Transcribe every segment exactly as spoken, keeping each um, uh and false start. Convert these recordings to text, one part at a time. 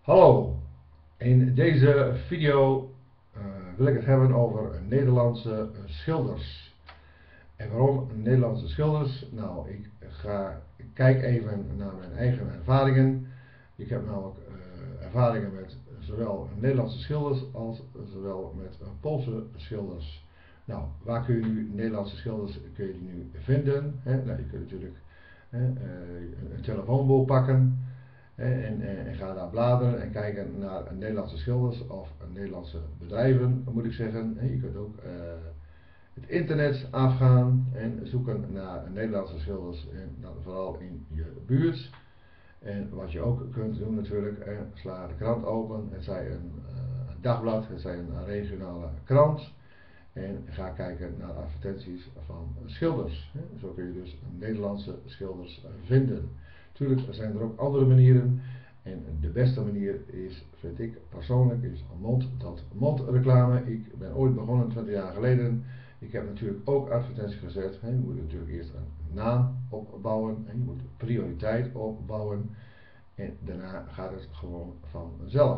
Hallo, in deze video uh, wil ik het hebben over Nederlandse schilders. En waarom Nederlandse schilders? Nou, ik, ga, ik kijk even naar mijn eigen ervaringen. Ik heb namelijk uh, ervaringen met zowel Nederlandse schilders als zowel met uh, Poolse schilders. Nou, waar kun je nu Nederlandse schilders kun je die nu vinden? Hè? Nou, je kunt natuurlijk hè, uh, een telefoonboek pakken. En, en, en ga daar bladeren en kijken naar Nederlandse schilders of Nederlandse bedrijven, moet ik zeggen. En je kunt ook uh, het internet afgaan en zoeken naar Nederlandse schilders, en dan vooral in je buurt. En wat je ook kunt doen natuurlijk, eh, sla de krant open, het zij een, uh, een dagblad, het zij een regionale krant. En ga kijken naar advertenties van schilders. Zo kun je dus Nederlandse schilders vinden. Tuurlijk zijn er ook andere manieren. En de beste manier is, vind ik persoonlijk, is mond-tot-mond reclame. Ik ben ooit begonnen twintig jaar geleden. Ik heb natuurlijk ook advertenties gezet. Je moet natuurlijk eerst een naam opbouwen. En je moet prioriteit opbouwen. En daarna gaat het gewoon vanzelf.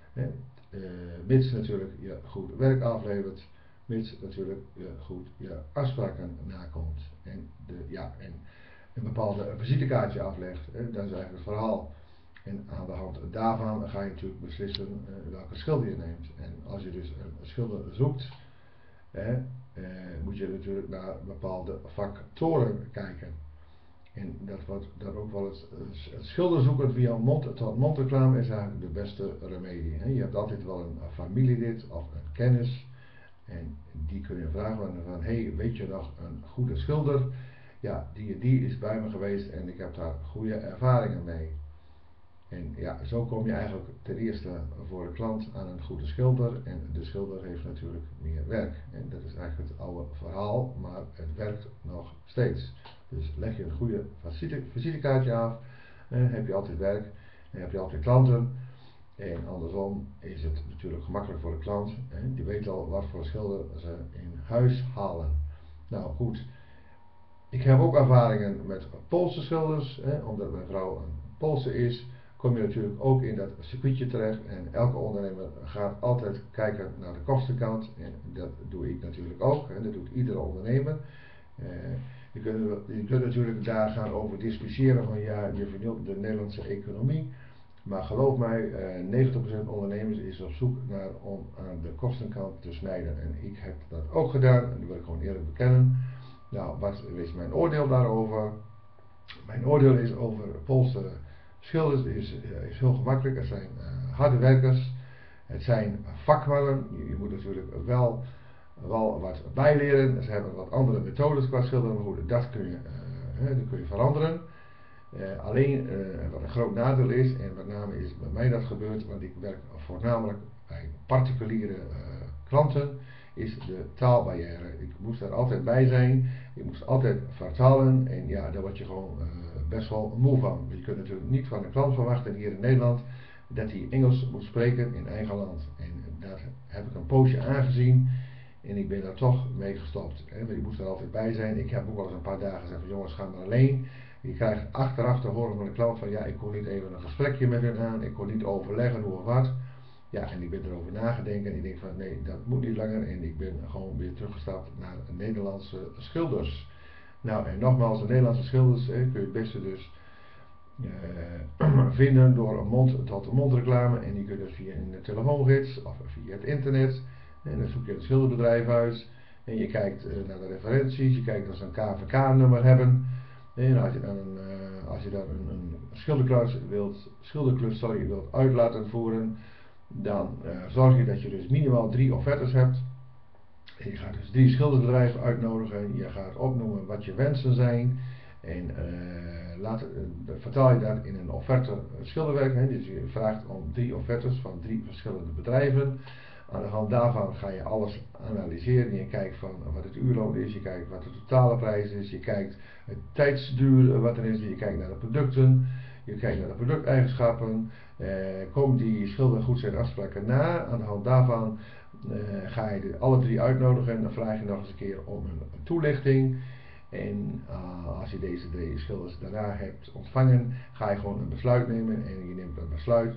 Mits natuurlijk je goed werk aflevert. Mits natuurlijk je goed je afspraken nakomt en, de, ja, en een bepaalde visitekaartje aflegt. Hè, dat is eigenlijk het verhaal. En aan de hand daarvan ga je natuurlijk beslissen uh, welke schilder je neemt. En als je dus een schilder zoekt, hè, uh, moet je natuurlijk naar bepaalde factoren kijken. En dat wordt dat ook wel het, het schilderzoeken via mond-tot-mond reclame is eigenlijk de beste remedie. Hè. Je hebt altijd wel een familielid of een kennis. En die kun je vragen van, hé, hey, weet je nog een goede schilder? Ja, die die is bij me geweest en ik heb daar goede ervaringen mee. En ja, zo kom je eigenlijk ten eerste voor de klant aan een goede schilder. En de schilder heeft natuurlijk meer werk. En dat is eigenlijk het oude verhaal, maar het werkt nog steeds. Dus leg je een goede visite, visitekaartje af, en heb je altijd werk en heb je altijd klanten. En andersom is het natuurlijk gemakkelijk voor de klant. Hè? Die weet al wat voor schilder ze in huis halen. Nou goed, ik heb ook ervaringen met Poolse schilders. Hè? Omdat mijn vrouw een Poolse is, kom je natuurlijk ook in dat circuitje terecht. En elke ondernemer gaat altijd kijken naar de kostenkant. En dat doe ik natuurlijk ook. Hè? Dat doet iedere ondernemer. Uh, je, kunt, je kunt natuurlijk daar gaan over discussiëren van ja, je vernielt de Nederlandse economie. Maar geloof mij, uh, negentig procent ondernemers is op zoek naar om aan de kostenkant te snijden. En ik heb dat ook gedaan en dat wil ik gewoon eerlijk bekennen. Nou, wat is mijn oordeel daarover? Mijn oordeel is over Poolse schilders is, uh, is heel gemakkelijk. Het zijn uh, harde werkers. Het zijn vakmannen. Je, je moet natuurlijk wel, wel wat bijleren. Ze hebben wat andere methodes qua schilderen. Maar goed, dat kun je, uh, dat kun je veranderen. Uh, alleen uh, wat een groot nadeel is, en met name is bij mij dat gebeurt, want ik werk voornamelijk bij particuliere uh, klanten, is de taalbarrière. Ik moest daar altijd bij zijn, ik moest altijd vertalen en ja, daar word je gewoon uh, best wel moe van. Je kunt natuurlijk niet van een klant verwachten hier in Nederland dat hij Engels moet spreken in eigen land. En daar heb ik een poosje aangezien en ik ben daar toch mee gestopt. Hè? Want ik moest er altijd bij zijn. Ik heb ook wel eens een paar dagen gezegd van jongens, ga maar alleen. Je krijgt achteraf te horen van de klant van ja, ik kon niet even een gesprekje met hen aan, ik kon niet overleggen hoe of wat. Ja, en ik ben erover nagedenken en ik denk van nee, dat moet niet langer en ik ben gewoon weer teruggestapt naar Nederlandse schilders. Nou, en nogmaals, de Nederlandse schilders eh, kun je het beste dus uh, vinden door een mond-tot-mond reclame en die kun je dus via een telefoongids of via het internet. En dan zoek je het schilderbedrijf uit en je kijkt uh, naar de referenties, je kijkt of ze een K V K-nummer hebben. En als je dan een, uh, als je dan een, een schilderklus wilt, schilderklus sorry, wilt uit laten voeren, dan uh, zorg je dat je dus minimaal drie offertes hebt. En je gaat dus drie schildersbedrijven uitnodigen, je gaat opnoemen wat je wensen zijn en uh, laat, uh, vertaal je dat in een offerte schilderwerk. Hè. Dus je vraagt om drie offertes van drie verschillende bedrijven. Aan de hand daarvan ga je alles analyseren. Je kijkt van wat het uurloon is, je kijkt wat de totale prijs is, je kijkt het tijdsduur wat er is, je kijkt naar de producten, je kijkt naar de producteigenschappen. Eh, komt die schilder goed zijn afspraken na? Aan de hand daarvan eh, ga je de alle drie uitnodigen en dan vraag je nog eens een keer om een, een toelichting. En uh, als je deze drie schilders daarna hebt ontvangen, ga je gewoon een besluit nemen en je neemt een besluit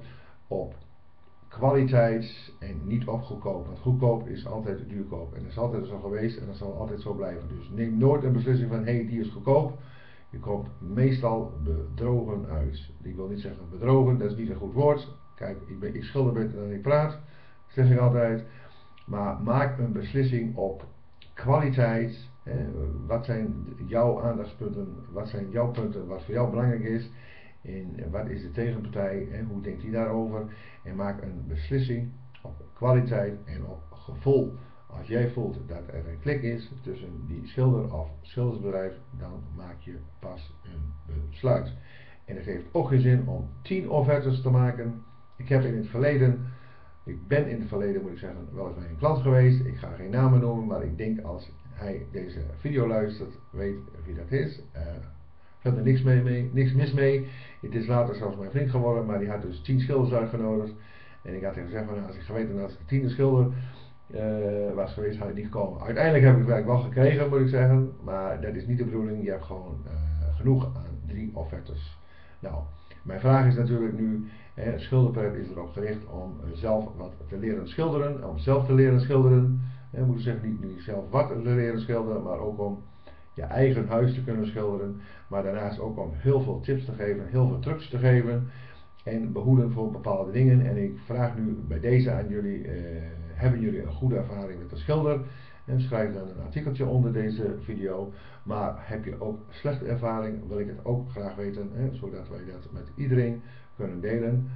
op kwaliteit en niet op goedkoop. Want goedkoop is altijd duurkoop. En dat is altijd zo geweest en dat zal altijd zo blijven. Dus neem nooit een beslissing van hé, hey, die is goedkoop. Je komt meestal bedrogen uit. Ik wil niet zeggen bedrogen, dat is niet een goed woord. Kijk, ik, ben, ik schilder beter dan ik praat, zeg ik altijd. Maar maak een beslissing op kwaliteit. Hè, wat zijn jouw aandachtspunten? Wat zijn jouw punten? Wat voor jou belangrijk is? En wat is de tegenpartij? En hoe denkt hij daarover? En maak een beslissing op kwaliteit en op gevoel. Als jij voelt dat er een klik is tussen die schilder of schildersbedrijf, dan maak je pas een besluit. En het heeft ook geen zin om tien offertes te maken. Ik heb in het verleden, ik ben in het verleden moet ik zeggen, wel eens bij een klant geweest. Ik ga geen namen noemen, maar ik denk als hij deze video luistert, weet wie dat is. Uh, verder niks, mee, mee, niks mis mee. Het is later zelfs mijn vriend geworden, maar die had dus tien schilders uitgenodigd. En ik had hem gezegd, van, als ik geweten had dat ik tiende schilder uh, was geweest, had ik niet gekomen. Uiteindelijk heb ik het werk wel gekregen, moet ik zeggen. Maar dat is niet de bedoeling. Je hebt gewoon uh, genoeg aan drie offertes. Nou, mijn vraag is natuurlijk nu, hè, Schilderpret is erop gericht om uh, zelf wat te leren schilderen. Om zelf te leren schilderen. Je moet zeggen, niet, niet zelf wat te leren schilderen, maar ook om je eigen huis te kunnen schilderen. Maar daarnaast ook om heel veel tips te geven, heel veel trucs te geven. En behoeden voor bepaalde dingen. En ik vraag nu bij deze aan jullie, uh, hebben jullie een goede ervaring met de schilder? En schrijf dan een artikeltje onder deze video. Maar heb je ook slechte ervaring, wil ik het ook graag weten, hè, zodat wij dat met iedereen kunnen delen.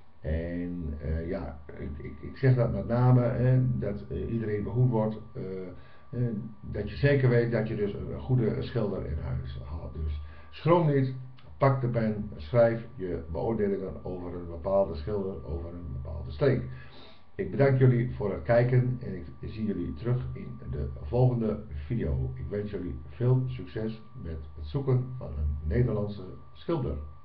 En uh, ja, ik, ik, ik zeg dat met name, hè, dat uh, iedereen behoed wordt. Uh, uh, dat je zeker weet dat je dus een, een goede schilder in huis haalt. Dus schroom niet. Pak de pen, schrijf je beoordelingen over een bepaalde schilder, over een bepaalde streek. Ik bedank jullie voor het kijken en ik zie jullie terug in de volgende video. Ik wens jullie veel succes met het zoeken van een Nederlandse schilder.